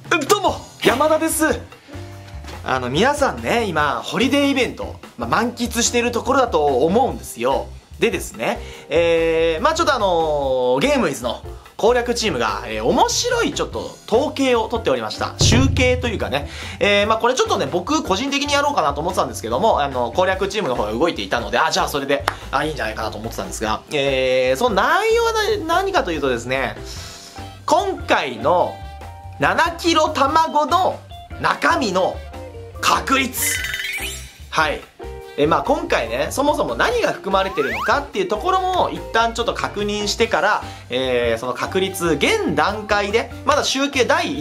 どうも山田です。皆さんね、今ホリデーイベント、満喫しているところだと思うんですよ。でですね、ちょっとゲームイズの攻略チームが、面白いちょっと統計を取っておりました。集計というかね。これちょっとね、僕個人的にやろうかなと思ってたんですけども、攻略チームの方が動いていたので、じゃあそれで、いいんじゃないかなと思ってたんですが、その内容は何かというとですね、今回の7キロ卵の中身の確率。はい。今回ね、そもそも何が含まれてるのかっていうところも一旦ちょっと確認してから、その確率、現段階で、まだ集計第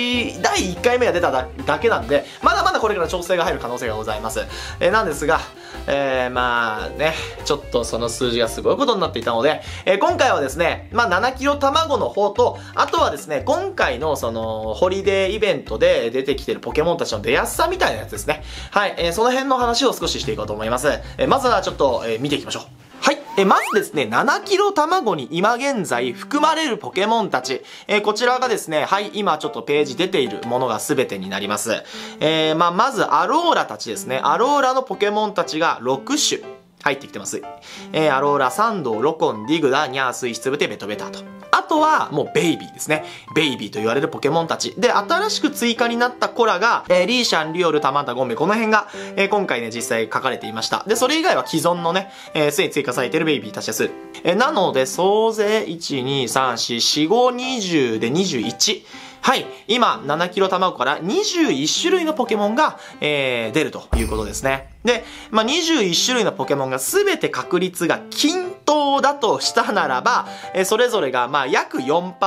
1回目が出ただけなんで、まだまだこれから調整が入る可能性がございます。なんですが、ちょっとその数字がすごいことになっていたので、今回はですね、7キロ卵の方と、あとはですね、今回のその、ホリデーイベントで出てきてるポケモンたちの出やすさみたいなやつですね。はい、その辺の話を少ししていこうと思います。まずはちょっと、見ていきましょう。はい。まずですね、7キロ卵に今現在含まれるポケモンたち。こちらがですね、はい、今ちょっとページ出ているものが全てになります。まずアローラたちですね。アローラのポケモンたちが6種入ってきてます。アローラ、サンドウ、ロコン、ディグダ、ニャースイ、シツブテ、ベトベタと。あとは、もうベイビーですね。ベイビーと言われるポケモンたち。で、新しく追加になったコラが、リーシャン、リオル、タマタ、ゴンベ、この辺が、今回ね、実際書かれていました。で、それ以外は既存のね、すでに追加されているベイビーたちです。なので、総勢、1、2、3、4、4、5、20で21。はい。今、7キロ卵から21種類のポケモンが、出るということですね。で、21種類のポケモンが全て確率が均等だとしたならば、それぞれが、約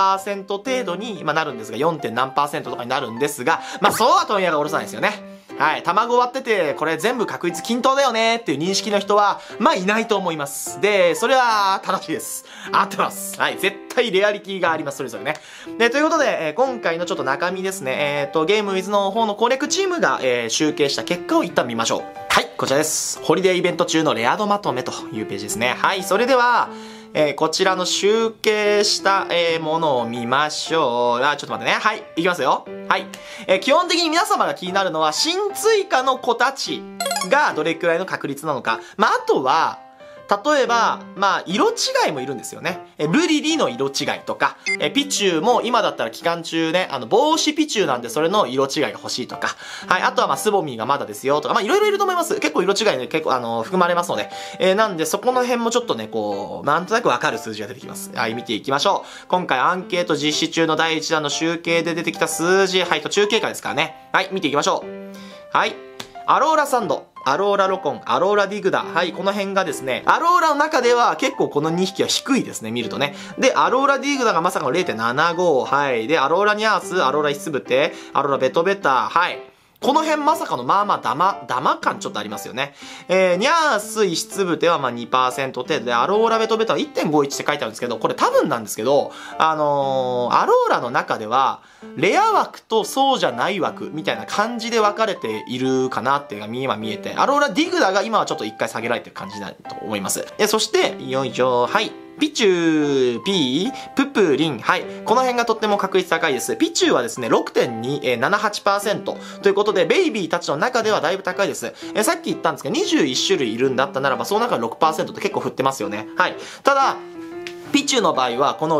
4% 程度に、なるんですが、4. 点何%とかになるんですが、そうは問屋がおろさないですよね。はい。卵割ってて、これ全部確率均等だよねっていう認識の人は、いないと思います。で、それは正しいです。合ってます。はい。絶対レアリティがあります、それぞれね。で、ということで、今回のちょっと中身ですね。ゲームウィズの方の攻略チームが、集計した結果を一旦見ましょう。はい。こちらです。ホリデーイベント中のレア度まとめというページですね。はい。それでは、こちらの集計した、ものを見ましょう。ちょっと待ってね。はい。いきますよ。はい。基本的に皆様が気になるのは、新追加の子たちがどれくらいの確率なのか。あとは、例えば、色違いもいるんですよね。ルリリの色違いとか、ピチューも今だったら期間中ね、帽子ピチューなんでそれの色違いが欲しいとか、はい、あとはスボミーがまだですよとか、いろいろいると思います。結構色違いね、結構含まれますので。なんでそこの辺もちょっとね、なんとなくわかる数字が出てきます。はい、見ていきましょう。今回アンケート実施中の第1弾の集計で出てきた数字、はい、途中経過ですからね。はい、見ていきましょう。はい。アローラサンド。アローラロコン、アローラディグダ。はい、この辺がですね、アローラの中では結構この2匹は低いですね、見るとね。で、アローラディグダがまさかの 0.75。はい。で、アローラニャース、アローライスブテ、アローラベトベタ。はい。この辺まさかのダマ感ちょっとありますよね。ニャースイシツブテは2% 程度で、アローラベトベタは 1.51 って書いてあるんですけど、これ多分なんですけど、アローラの中では、レア枠とそうじゃない枠みたいな感じで分かれているかなっていうのが今見えて、アローラディグダが今はちょっと一回下げられてる感じだと思います。そして、よいしょ、はい。ピチュー、ピー、ププリン。はい。この辺がとっても確率高いです。ピチューはですね、6.278% ということで、ベイビーたちの中ではだいぶ高いです。さっき言ったんですけど、21種類いるんだったならば、その中の 6% って結構振ってますよね。はい。ただ、ピチュの場合は、この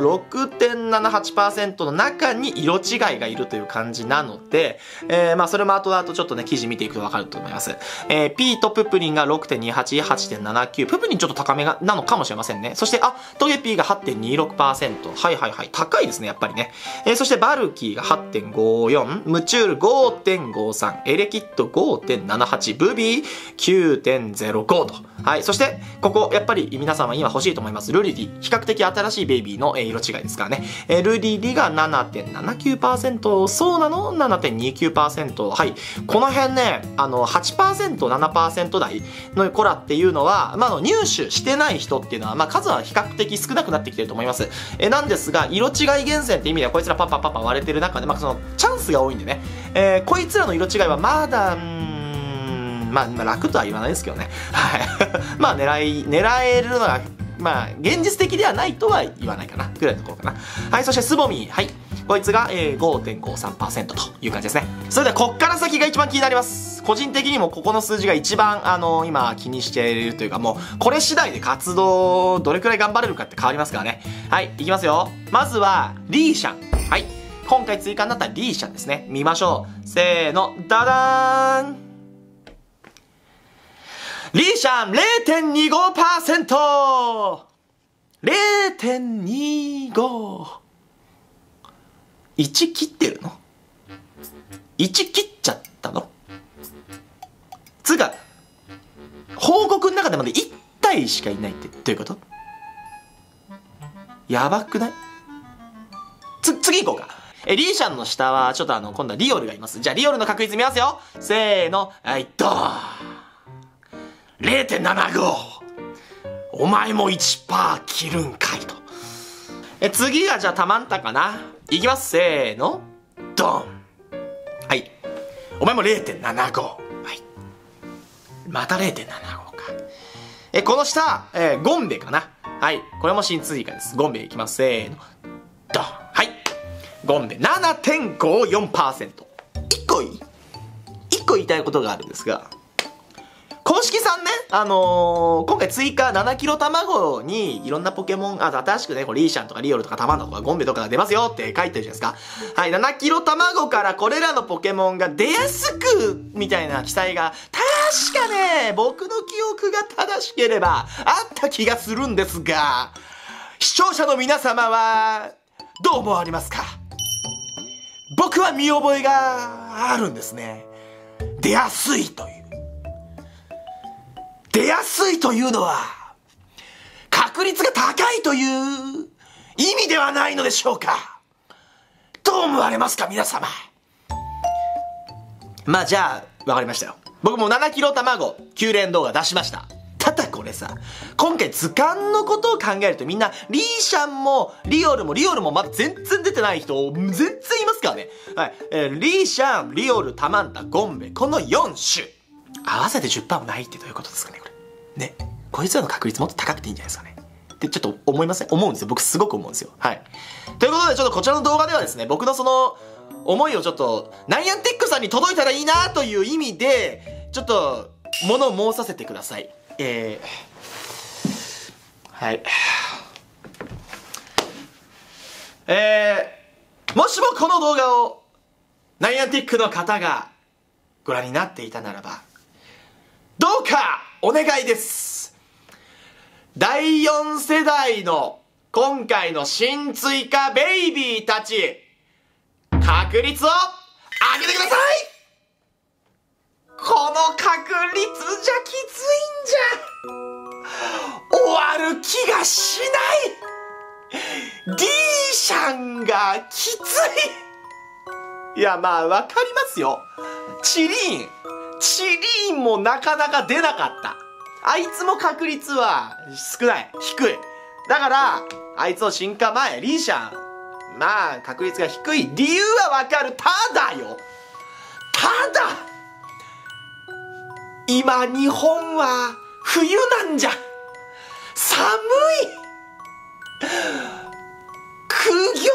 6.78% の中に色違いがいるという感じなので、それも後々ちょっとね、記事見ていくとわかると思います。ピーとププリンが 6.28、8.79。ププリンちょっと高めなのかもしれませんね。そして、トゲピーが 8.26%。はいはいはい。高いですね、やっぱりね。そして、バルキーが 8.54。ムチュール 5.53。エレキット 5.78。ブビー 9.05 と。はい。そして、ここ、やっぱり皆さんは今欲しいと思います。ルリリ。比較的新しいベイビーの色違いですからね。ルリリが 7.79%、そうなの 7.29%。はい。この辺ね、8%、7% 台のコラっていうのは、入手してない人っていうのは、数は比較的少なくなってきてると思います。なんですが、色違い厳選って意味ではこいつらパンパンパンパン割れてる中で、その、チャンスが多いんでね。こいつらの色違いはまだ、楽とは言わないですけどね。はい。狙えるのが、現実的ではないとは言わないかな。ぐらいのところかな。はい、そしてスボミー。はい。 こいつが、5.53% という感じですね。それではこっから先が一番気になります。個人的にもここの数字が一番今気にしているというか、もうこれ次第で活動どれくらい頑張れるかって変わりますからね。はい、いきますよ。まずはリーシャン。はい、今回追加になったリーシャンですね。見ましょう。せーの、ダダーン。リーシャン 0.25%。 0.25。 1切ってるの？ 1 切っちゃったの？つうか、報告の中でまで1体しかいないってどういうこと？やばくない？次行こうか。リーシャンの下はちょっと今度はリオルがいます。じゃあリオルの確率見ますよ。せーの、はい、ドーン。 0.75。 お前も 1% 切るんかいと。次がじゃあタマンタかな。いきます。せーの、ドン。はい、お前も 0.75。 はい、また 0.75 か。この下、ゴンベかな。はい、これも新追加です。ゴンベいきます。せーの、ドン。はい、ゴンベ 7.54%。 1個言いたいことがあるんですが、公式さんね、今回追加7キロ卵にいろんなポケモン、新しくね、これリーシャンとかリオルとかタマンダとかゴンベとかが出ますよって書いてるじゃないですか。はい、7キロ卵からこれらのポケモンが出やすく、みたいな記載が、確かね、僕の記憶が正しければ、あった気がするんですが、視聴者の皆様は、どう思われますか？僕は見覚えがあるんですね。出やすいという。出やすいというのは、確率が高いという意味ではないのでしょうか？どう思われますか、皆様？まあじゃあ、わかりましたよ。僕も7キロ卵9連動画出しました。ただこれさ、今回図鑑のことを考えるとみんな、リーシャンもリオルもまだ全然出てない人、全然いますからね。はい。リーシャン、リオル、タマンタ、ゴンベ、この4種。合わせて 10% もないってどういうことですかね、これ。ね。こいつらの確率もっと高くていいんじゃないですかね。ってちょっと思いません？思うんですよ。僕すごく思うんですよ。はい。ということで、ちょっとこちらの動画ではですね、僕のその、思いをちょっと、ナイアンテックさんに届いたらいいなという意味で、ちょっと、物申させてください。はい。もしもこの動画を、ナイアンティックの方がご覧になっていたならば、どうかお願いです。第4世代の今回の新追加ベイビーたち、確率を上げてください。この確率じゃきついんじゃ。終わる気がしない。D シャンがきつい。いや、まあ、わかりますよ。チリーンもなかなか出なかった。あいつも確率は少ない。低い。だから、あいつを進化前、リーシャン。まあ、確率が低い。理由はわかる。ただ、今日本は冬なんじゃ。寒い。苦行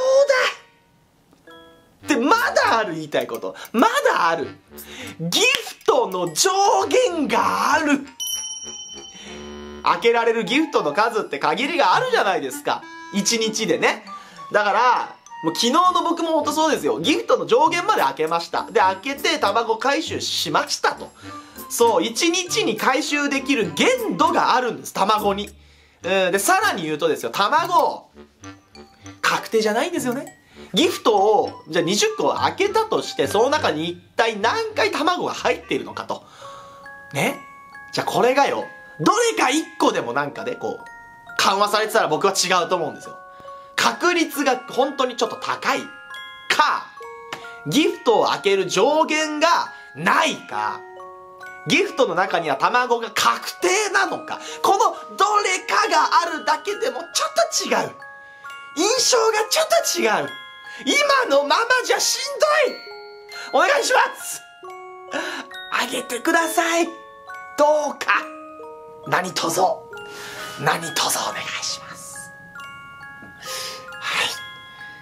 だ。で、まだある。言いたいこと。まだある。ギフトの上限がある。開けられるギフトの数って限りがあるじゃないですか。1日でね。だから、もう昨日の僕もほんとそうですよ。ギフトの上限まで開けました。で、開けて卵回収しましたと。そう、1日に回収できる限度があるんです、卵に。で、さらに言うとですよ、卵、確定じゃないんですよね。ギフトを、じゃあ20個開けたとして、その中に一体何回卵が入っているのかと。ね。じゃあこれがよ、どれか1個でもなんかで、こう、緩和されてたら僕は違うと思うんですよ。確率が本当にちょっと高いか、ギフトを開ける上限がないか、ギフトの中には卵が確定なのか、このどれかがあるだけでもちょっと違う。印象がちょっと違う。今のままじゃしんどい。お願いします。あげてください。どうか。何卒お願いします。はい。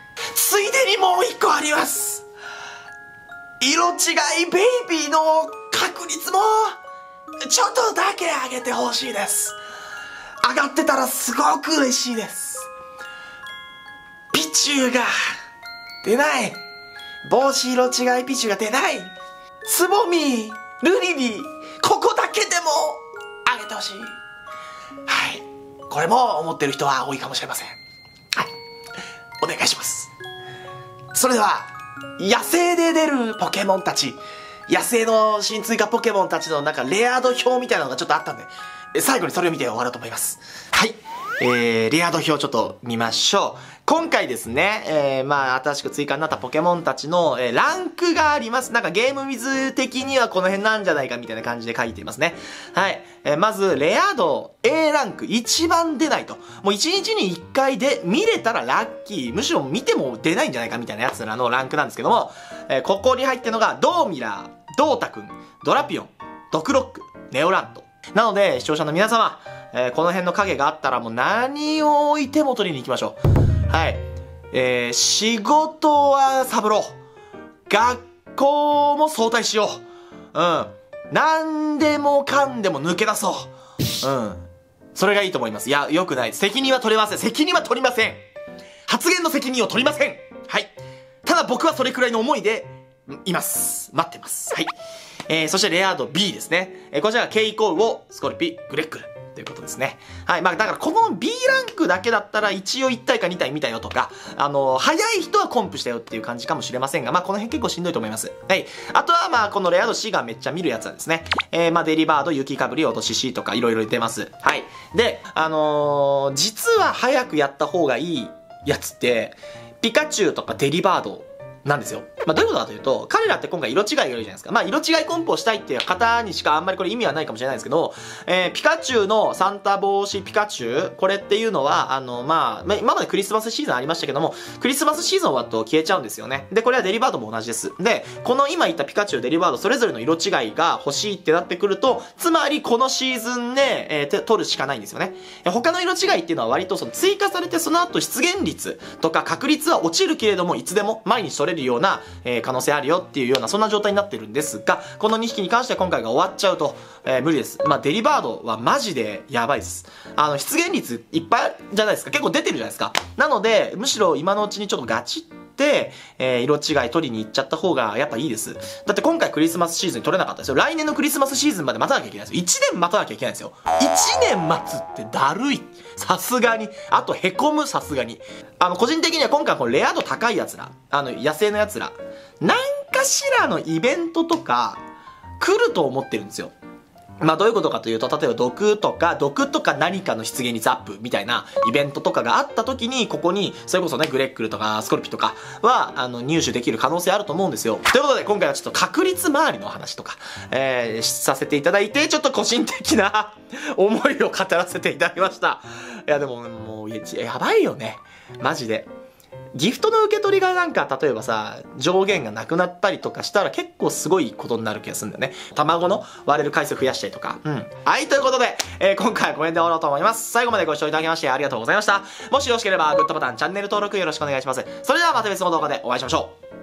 ついでにもう一個あります。色違いベイビーの確率もちょっとだけ上げてほしいです。上がってたらすごく嬉しいです。ピチューが出ない。帽子色違いピチューが出ない。つぼみ、ルリリ、ここだけでも上げてほしい。はい。これも思ってる人は多いかもしれません。はい。お願いします。それでは、野生で出るポケモンたち、野生の新追加ポケモンたちのなんかレア度表みたいなのがちょっとあったんで、最後にそれを見て終わろうと思います。はい。レア度表ちょっと見ましょう。今回ですね、新しく追加になったポケモンたちの、ランクがあります。なんかゲームウィズ的にはこの辺なんじゃないかみたいな感じで書いていますね。はい。まず、レア度 A ランク一番出ないと。もう1日に1回で見れたらラッキー。むしろ見ても出ないんじゃないかみたいなやつらのランクなんですけども、ここに入ってるのが、ドーミラー、ドータくん、ドラピオン、ドクロック、ネオラント。なので、視聴者の皆様、この辺の影があったらもう何を置いても取りに行きましょう。はい。仕事はサブロー。学校も早退しよう。うん。何でもかんでも抜け出そう。うん。それがいいと思います。いや、良くないです。責任は取れません。責任は取りません。発言の責任を取りません。はい。ただ僕はそれくらいの思いで、います。待ってます。はい。そしてレア度 B ですね。こちらがケイコウオ、スコルピ、グレックル。ということですね。はい。だからこの B ランクだけだったら一応1体か2体見たよとか、早い人はコンプしたよっていう感じかもしれませんが、この辺結構しんどいと思います。はい。あとはこのレア度 C がめっちゃ見るやつはですね、デリバード、雪かぶり、落とし C とかいろいろ出ます。はい。で、実は早くやった方がいいやつって、ピカチュウとかデリバード、なんですよ。どういうことかというと、彼らって今回色違いがいるじゃないですか。色違いコンプをしたいっていう方にしかあんまりこれ意味はないかもしれないですけど、ピカチュウのサンタ帽子ピカチュウ、これっていうのは、今までクリスマスシーズンありましたけども、クリスマスシーズン終わると消えちゃうんですよね。で、これはデリバードも同じです。で、この今言ったピカチュウ、デリバード、それぞれの色違いが欲しいってなってくると、つまりこのシーズンで、取るしかないんですよね。他の色違いっていうのは割とその追加されてその後出現率とか確率は落ちるけれども、いつでも毎日取れるような、可能性あるよっていうようなそんな状態になってるんですが、この2匹に関しては今回が終わっちゃうと、無理です。デリバードはマジでやばいです。出現率いっぱいじゃないですか。結構出てるじゃないですか。なので、むしろ今のうちにちょっとガチって、色違い取りに行っちゃった方がやっぱいいです。だって今回クリスマスシーズンに取れなかったですよ。来年のクリスマスシーズンまで待たなきゃいけないですよ。1年待たなきゃいけないんですよ。1年待つってだるい。さすがに。あとへこむ、さすがに。個人的には今回このレア度高いやつら、野生のやつら、何かしらのイベントとか来ると思ってるんですよ。どういうことかというと、例えば毒とか何かの出現率アップみたいなイベントとかがあった時に、ここに、それこそね、グレックルとかスコルピとかは、入手できる可能性あると思うんですよ。ということで、今回はちょっと確率周りの話とか、させていただいて、ちょっと個人的な思いを語らせていただきました。いや、でも、もう、やばいよね。マジで。ギフトの受け取りがなんか、例えばさ、上限がなくなったりとかしたら結構すごいことになる気がするんだよね。卵の割れる回数増やしたりとか。はい、ということで、今回はこの辺で終わろうと思います。最後までご視聴いただきましてありがとうございました。もしよろしければグッドボタン、チャンネル登録よろしくお願いします。それではまた別の動画でお会いしましょう。